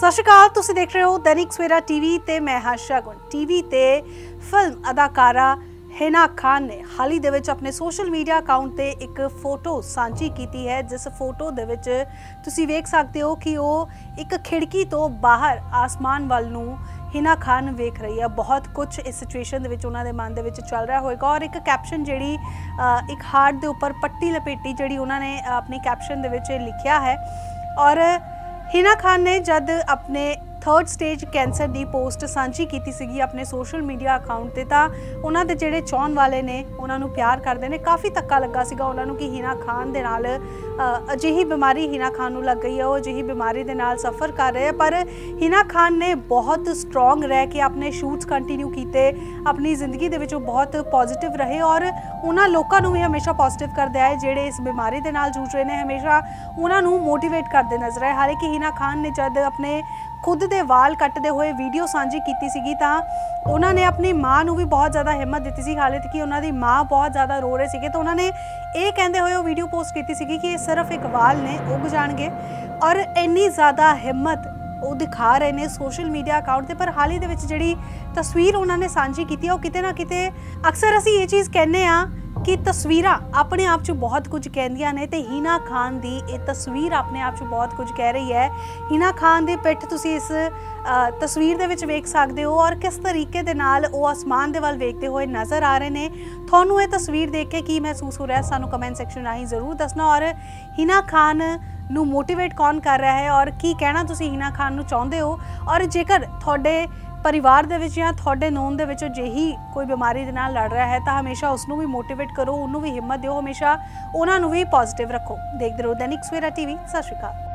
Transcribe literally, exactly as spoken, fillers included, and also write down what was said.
सत श्री अकाल, तुसीं देख रहे हो दैनिक सवेरा टीवी ते मैं हां शगुन। टीवी ते फिल्म अदाकारा हिना खान ने हाल ही दे विच अपने सोशल मीडिया अकाउंट ते एक फोटो सांझी की है, जिस फोटो दे विच तुसीं वेख सकते हो कि वो एक खिड़की तो बाहर आसमान वल नूं हिना खान वेख रही है। बहुत कुछ इस सिचुएशन दे विच उन्हां दे मन दे विच चल रहा होएगा और एक कैप्शन जिहड़ी एक हार्ट दे उपर पट्टी लपेटी जिहड़ी उन्हां ने अपनी कैप्शन दे विच लिखिया है। और हिना खान ने जब अपने थर्ड स्टेज कैंसर की पोस्ट सांझी की सी अपने सोशल मीडिया अकाउंट से, तो उन्होंने दे जिहड़े चाहण वाले ने उन्होंने प्यार करते हैं। काफ़ी धक्का लगा सीगा उन्होंने कि हिना खान दे नाल अजिही बीमारी हिना खान नूं लग गई है, वो अजिही बीमारी दे नाल सफ़र कर रहे हैं। पर हिना खान ने बहुत स्ट्रोंग रह के अपने शूट्स कंटिन्यू किए, अपनी जिंदगी दे विच बहुत पॉजिटिव रहे और उन्होंने लोगों को भी हमेशा पॉजिटिव करते आए जिहड़े इस बीमारी दे नाल जूझ रहे हैं, हमेशा उन्होंने मोटिवेट करते नजर आए। हालांकि हिना खान ने जब अपने खुद दे वाल कटते हुए वीडियो सांझी की सी तो उन्होंने अपनी माँ को भी बहुत ज़्यादा हिम्मत दी सी, हालांकि कि उन्होंने माँ बहुत ज़्यादा रो रहे थे। तो उन्होंने ये कहते हुए वीडियो पोस्ट की सी कि सिर्फ एक वाल ने उग जाएंगे और इन्नी ज़्यादा हिम्मत वो दिखा रहे हैं सोशल मीडिया अकाउंट पर। हाल ही दे जी तस्वीर उन्होंने सांझी की वो किते ना किते अक्सर असी ये चीज़ कहने कि तस्वीर अपने आप चो बहुत कुछ कहदियां ने, ते हिना खान की ये तस्वीर अपने आप चो बहुत कुछ कह रही है। हिना खान की पिठ तुसी इस तस्वीर दे विच वेख सकते हो और किस तरीके दे नाल वो आसमान दे वल वेखते हुए नज़र आ रहे हैं। तुहानूं ये तस्वीर देख के की महसूस हो रहा है, सानू कमेंट सैक्शन राहीं जरूर दसना। और हिना खान नूं मोटिवेट कौन कर रहा है और की कहना तुसी हिना खान नूं चाहुंदे हो, और जेकर तुहाडे परिवार दे विच या तुहाडे नोन दे विच जेही कोई बीमारी दे नाल लड़ रहा है तो हमेशा उसनूं भी मोटिवेट करो, उन्होंने भी हिम्मत दिओ, हमेशा उन्होंने भी पॉजिटिव रखो। देखते रहो दैनिक सवेरा टीवी। सत श्री अकाल।